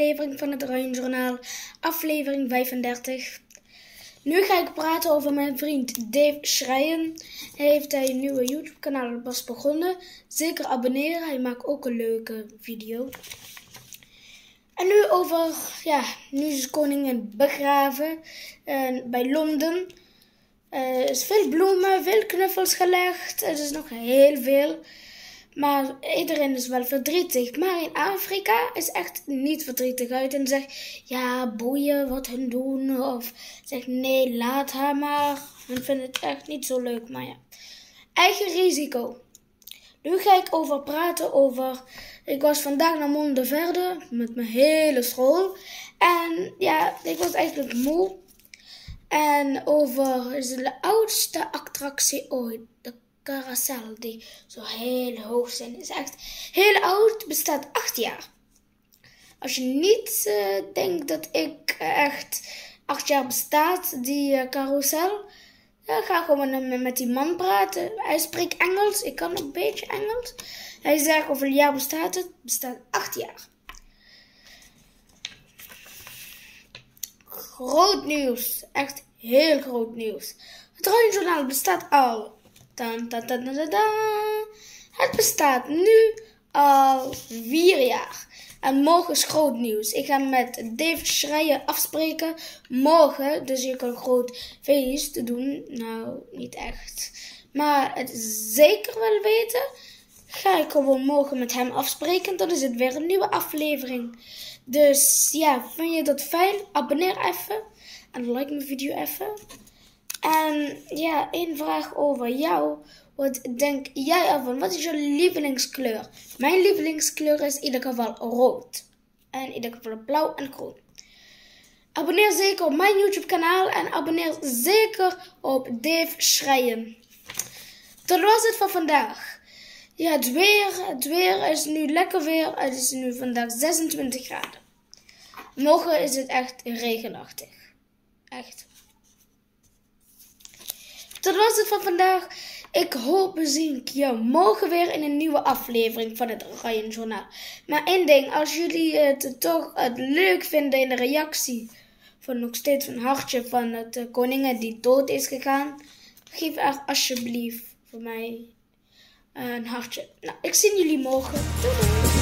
aflevering van het Oranje Journaal, aflevering 35. Nu ga ik praten over mijn vriend Dave Schreien. Hij heeft een nieuwe YouTube kanaal pas begonnen. Zeker abonneren, hij maakt ook een leuke video. En nu nu is de koningin begraven bij Londen. Er is veel bloemen, veel knuffels gelegd. Het is nog heel veel. Maar iedereen is wel verdrietig. Maar in Afrika is echt niet verdrietig uit. En zegt, ja, boeien wat hun doen. Of zegt, nee, laat haar maar. Hun vinden het echt niet zo leuk. Maar ja, eigen risico. Nu ga ik praten. Ik was vandaag naar Mondeverde met mijn hele school. En ja, ik was eigenlijk moe. En is de oudste attractie ooit. De carousel die zo heel hoog zijn. Is echt heel oud. Bestaat 8 jaar. Als je niet denkt dat ik echt 8 jaar bestaat, die carousel. Dan ga gewoon met die man praten. Hij spreekt Engels. Ik kan een beetje Engels. Hij zegt hoeveel jaar bestaat het? Bestaat 8 jaar. Groot nieuws. Echt heel groot nieuws. Het Oranje Journaal bestaat al. Het bestaat nu al 4 jaar. En morgen is groot nieuws. Ik ga met Dave Schreien afspreken. Morgen, dus je kan een groot feest doen. Nou, niet echt. Maar het zeker wel weten. Ga ik gewoon morgen met hem afspreken. Dan is het weer een nieuwe aflevering. Dus ja, vind je dat fijn? Abonneer even. En like mijn video even. En ja, één vraag over jou. Wat denk jij ervan? Wat is je lievelingskleur? Mijn lievelingskleur is in ieder geval rood. En in ieder geval blauw en groen. Abonneer zeker op mijn YouTube kanaal. En abonneer zeker op Dave Schreien. Dat was het voor vandaag. Ja, het weer is nu lekker weer. Het is nu vandaag 26 graden. Morgen is het echt regenachtig. Echt. Dat was het voor vandaag. Ik hoop zie ik jou morgen weer in een nieuwe aflevering van het Oranje Journaal. Maar één ding, als jullie het toch leuk vinden in de reactie van nog steeds een hartje van het koningin die dood is gegaan, geef er alsjeblieft voor mij een hartje. Nou, ik zie jullie morgen. Doei doei.